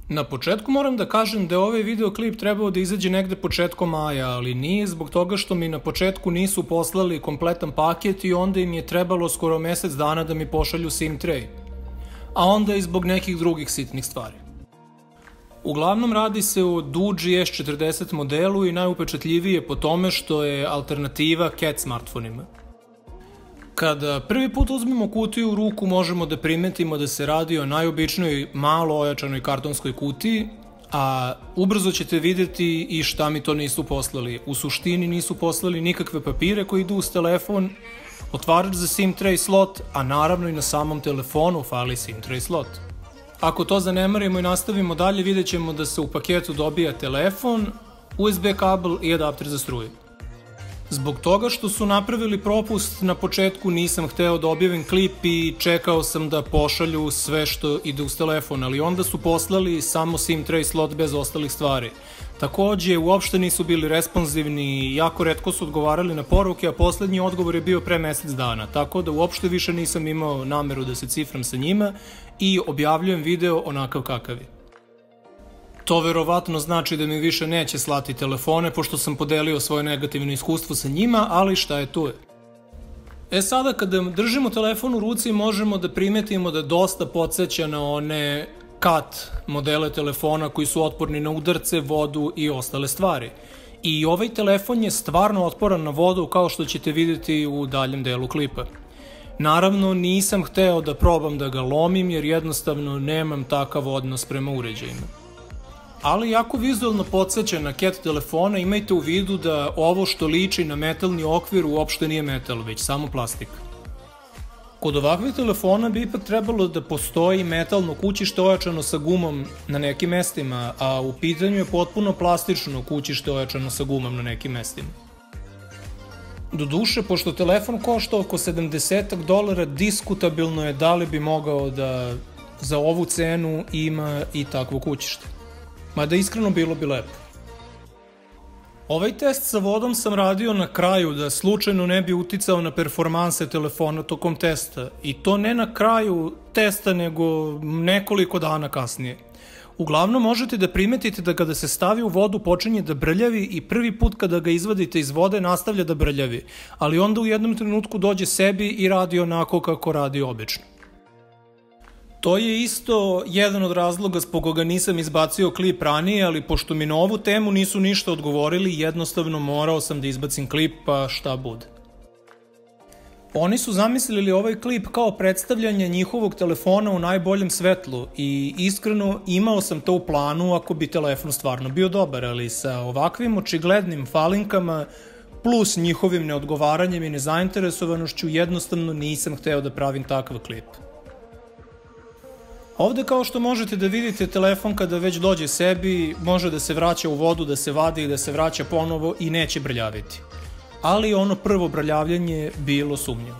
Na početku moram da kažem da je ovaj videoklip trebao da izađe negde početkom maja, ali nije zbog toga što mi na početku nisu poslali kompletan paket i onda im je trebalo skoro mesec dana da mi pošalju SIM tray, a onda i zbog nekih drugih sitnih stvari. Uglavnom radi se o Doogee S40 modelu i najupečatljivije po tome što je alternativa CAT smartfonima. Kada prvi put uzmemo kutiju u ruku možemo da primetimo da se radi o najobičnoj malo ojačanoj kartonskoj kutiji, a ubrzo ćete videti i šta mi to nisu poslali. U suštini nisu poslali nikakve papire koji idu uz telefon, otvarač za SIM tray slot, a naravno i na samom telefonu fali SIM tray slot. Ako to zanemarimo i nastavimo dalje, vidjet ćemo da se u paketu dobija telefon, USB kabel i adapter za struju. Zbog toga što su napravili propust, na početku nisam hteo da objavim klip i čekao sam da pošalju sve što ide uz telefon, ali onda su poslali samo SIM tray slot bez ostalih stvari. Takođe, uopšte nisu bili responsivni i jako retko su odgovarali na poruke, a poslednji odgovor je bio pre mesec dana, tako da uopšte više nisam imao nameru da se cifram sa njima i objavljujem video onakav kakav je. To verovatno znači da mi više neće slati telefone, pošto sam podelio svoje negativno iskustvo sa njima, ali šta je tu je. Sada kada držimo telefon u ruci možemo da primetimo da dosta podsjeća na one CAT modele telefona koji su otporni na udarce, vodu i ostale stvari. I ovaj telefon je stvarno otporan na vodu, kao što ćete vidjeti u daljem delu klipa. Naravno, nisam hteo da probam da ga lomim jer jednostavno nemam takav odnos prema uređajima. Ali jako vizualno podsjeća na CAT telefona, imajte u vidu da ovo što liči na metalni okvir uopšte nije metal, već samo plastika. Kod ovakvih telefona bi ipak trebalo da postoji metalno kućište ojačano sa gumom na nekim mestima, a u pitanju je potpuno plastično kućište ojačano sa gumom na nekim mestima. Doduše, pošto telefon košta oko $70, diskutabilno je da li bi mogao da za ovu cenu ima i takvo kućište. Mada iskreno bilo bi lepo. Ovaj test sa vodom sam radio na kraju da slučajno ne bi uticao na performanse telefona tokom testa. I to ne na kraju testa nego nekoliko dana kasnije. Uglavnom možete da primetite da kada se stavi u vodu počinje da brljavi i prvi put kada ga izvadite iz vode nastavlja da brljavi. Ali onda u jednom trenutku dođe sebi i radi onako kako radi obično. To je isto jedan od razloga zbog koga nisam izbacio klip ranije, ali pošto mi na ovu temu nisu ništa odgovorili, jednostavno morao sam da izbacim klip, pa šta bude. Oni su zamislili ovaj klip kao predstavljanje njihovog telefona u najboljem svetlu i iskreno imao sam to u planu ako bi telefon stvarno bio dobar, ali sa ovakvim očiglednim falinkama plus njihovim neodgovaranjem i nezainteresovanošću jednostavno nisam hteo da pravim takav klip. Ovde kao što možete da vidite telefon kada već dođe sebi može da se vraća u vodu, da se vadi i da se vraća ponovo i neće brljaviti. Ali ono prvo brljavljanje bilo sumnjivo.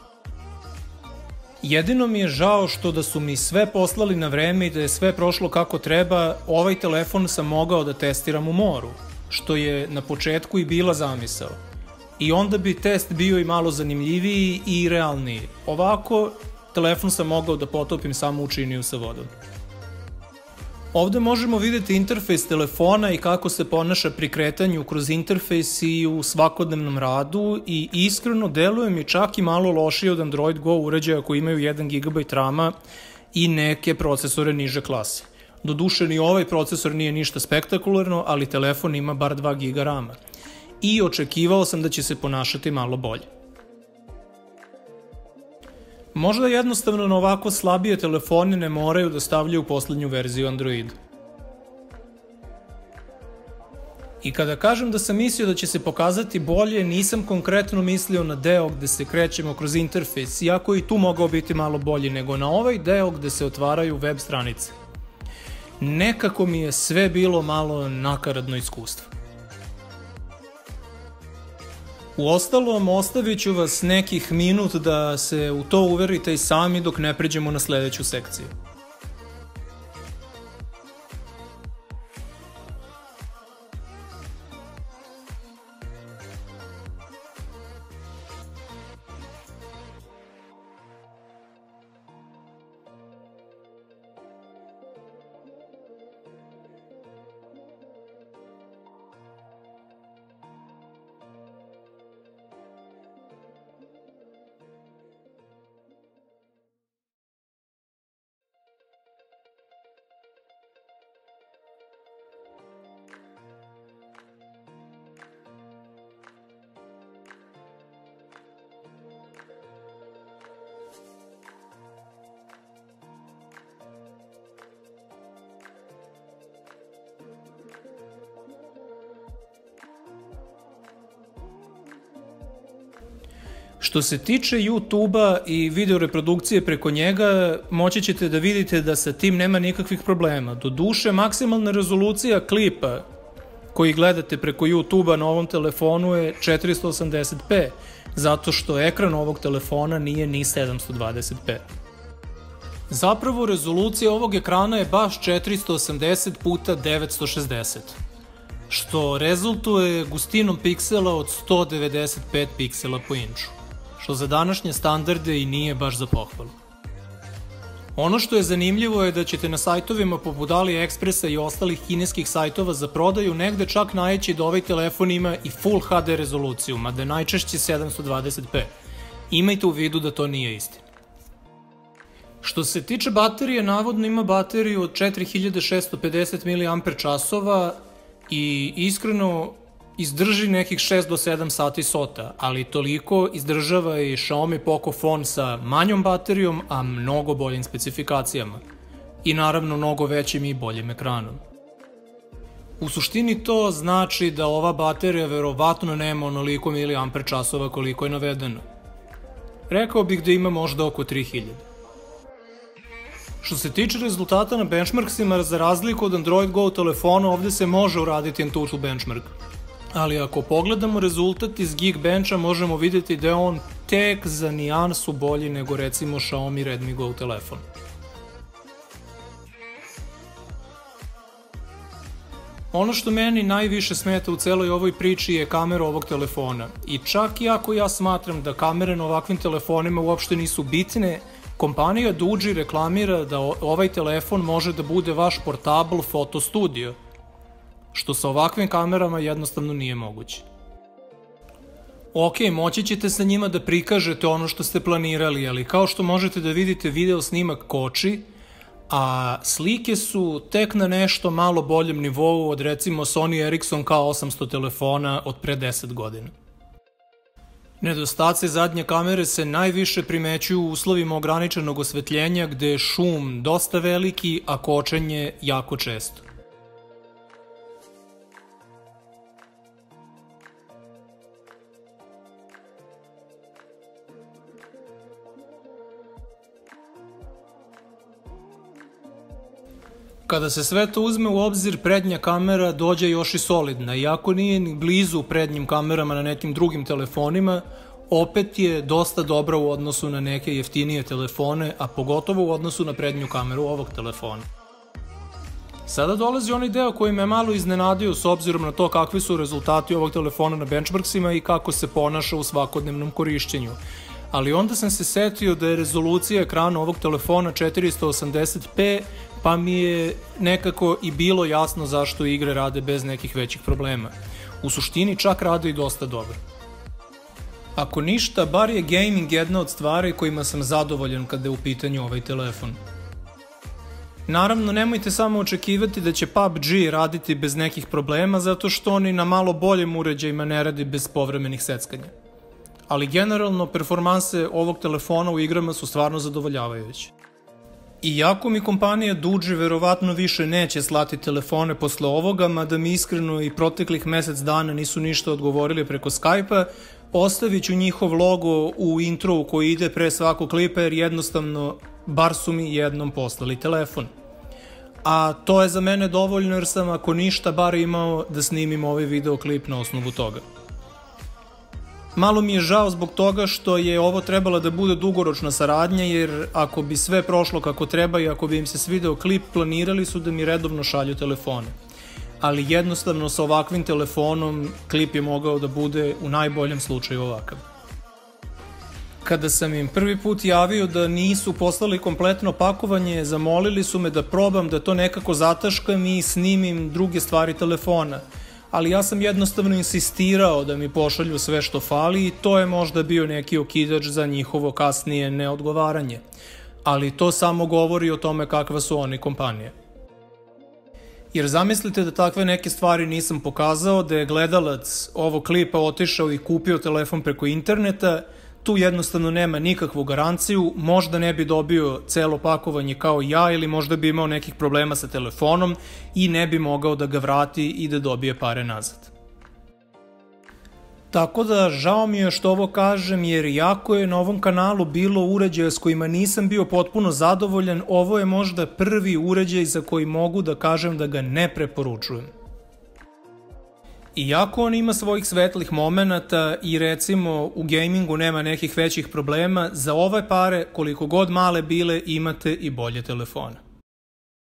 Jedino mi je žao što da su mi sve poslali na vreme i da je sve prošlo kako treba, ovaj telefon sam mogao da testiram u moru, što je na početku i bila zamisao. I onda bi test bio i malo zanimljiviji i realniji. Ovako, telefon sam mogao da potopim samo u činiju sa vodom. Ovde možemo vidjeti interfejs telefona i kako se ponaša pri kretanju kroz interfejs i u svakodnevnom radu i iskreno deluje mi čak i malo lošije od Android Go uređaja koji imaju 1 GB RAM-a i neke procesore niže klase. Doduše ni ovaj procesor nije ništa spektakularno, ali telefon ima bar 2 GB RAM-a. I očekivao sam da će se ponašati malo bolje. Možda jednostavno na ovako slabije telefone ne moraju da stavljaju poslednju verziju Androida. I kada kažem da sam mislio da će se pokazati bolje, nisam konkretno mislio na deo gde se krećemo kroz interfejs, iako i tu mogao biti malo bolji, nego na ovaj deo gde se otvaraju web stranice. Nekako mi je sve bilo malo nakaradno iskustvo. Uostalom, ostavit ću vas nekih minut da se u to uverite i sami dok ne pređemo na sledeću sekciju. Što se tiče YouTube-a i video reprodukcije preko njega, moći ćete da vidite da sa tim nema nikakvih problema. Doduše, maksimalna rezolucija klipa koji gledate preko YouTube-a na ovom telefonu je 480p, zato što ekran ovog telefona nije ni 720p. Zapravo, rezolucija ovog ekrana je baš 480 x 960, što rezultuje gustinom piksela od 195 piksela po inču, što za današnje standarde i nije baš za pohvalu. Ono što je zanimljivo je da ćete na sajtovima poput AliExpressa i ostalih kineskih sajtova za prodaju negde čak naći da ovaj telefon ima i Full HD rezoluciju, mada je najčešće 720p. Imajte u vidu da to nije istina. Što se tiče baterije, navodno ima bateriju od 4650 mAh i iskreno izdrži nekih 6 do 7 sati sota, ali toliko izdržava i Xiaomi Poco Phone sa manjom baterijom, a mnogo boljim specifikacijama. I naravno mnogo većim i boljim ekranom. U suštini to znači da ova baterija verovatno nema onoliko miliamper časova koliko je navedeno. Rekao bih da ima možda oko 3000. Što se tiče rezultata na benchmarksima, za razliku od Android Go telefona, ovde se može uraditi Antutu benchmark. Ali ako pogledamo rezultat iz Geekbencha, možemo vidjeti da je on tek za nijansu bolji nego recimo Xiaomi Redmi Go telefon. Ono što meni najviše smeta u celoj ovoj priči je kamera ovog telefona. I čak i ako ja smatram da kamere na ovakvim telefonima uopšte nisu bitne, kompanija Doogee reklamira da ovaj telefon može da bude vaš portable foto studio, što sa ovakvim kamerama jednostavno nije moguće. Ok, moći ćete sa njima da prikažete ono što ste planirali, ali kao što možete da vidite, video snimak koči, a slike su tek na nešto malo boljem nivou od recimo Sony Ericsson K800 telefona od pre 10 godina. Nedostaci zadnje kamere se najviše primećuju u uslovima ograničenog osvetljenja gde je šum dosta veliki, a kočenje jako često. Kada se sve to uzme u obzir, prednja kamera dođe još i solidna, iako nije ni blizu prednjim kamerama na nekim drugim telefonima, opet je dosta dobra u odnosu na neke jeftinije telefone, a pogotovo u odnosu na prednju kameru ovog telefona. Sada dolazi onaj deo koji me malo iznenadio s obzirom na to kakvi su rezultati ovog telefona na benchmarksima i kako se ponaša u svakodnevnom korišćenju. Ali onda sam se setio da je rezolucija ekrana ovog telefona 480p, pa mi je nekako i bilo jasno zašto igre rade bez nekih većih problema. U suštini čak rade i dosta dobro. Ako ništa, bar je gaming jedna od stvari kojima sam zadovoljan kada je u pitanju ovaj telefon. Naravno, nemojte samo očekivati da će PUBG raditi bez nekih problema, zato što oni na malo boljim uređajima ne radi bez povremenih seckanja. Ali generalno, performanse ovog telefona u igrama su stvarno zadovoljavajuće. Iako mi kompanija Doogee verovatno više neće slati telefone posle ovoga, mada mi iskreno i proteklih mesec dana nisu ništa odgovorili preko Skype-a, ostavit ću njihov logo u introu koji ide pre svakog klipa jer jednostavno bar su mi jednom poslali telefon. A to je za mene dovoljno jer sam ako ništa bar imao da snimim ovaj videoklip na osnovu toga. Malo mi je žao zbog toga što je ovo trebala da bude dugoročna saradnja, jer ako bi sve prošlo kako treba i ako bi im se svideo klip, planirali su da mi redovno šalju telefone. Ali jednostavno sa ovakvim telefonom klip je mogao da bude u najboljem slučaju ovakav. Kada sam im prvi put javio da nisu poslali kompletno pakovanje, zamolili su me da probam da to nekako zataškam i snimim druge stvari telefona. Ali ja sam jednostavno insistirao da mi pošalju sve što fali i to je možda bio neki okidač za njihovo kasnije neodgovaranje. Ali to samo govori o tome kakva su oni kompanije. Jer zamislite da takve neke stvari nisam pokazao, da je gledalac ovog klipa otišao i kupio telefon preko interneta, tu jednostavno nema nikakvu garanciju, možda ne bi dobio celo pakovanje kao ja ili možda bi imao nekih problema sa telefonom i ne bi mogao da ga vrati i da dobije pare nazad. Tako da žao mi je što ovo kažem, jer iako je na ovom kanalu bilo uređaja s kojima nisam bio potpuno zadovoljan, ovo je možda prvi uređaj za koji mogu da kažem da ga ne preporučujem. Iako on ima svojih svetlih momenata i recimo u gamingu nema nekih većih problema, za ove pare, koliko god male bile, imate i bolje telefone.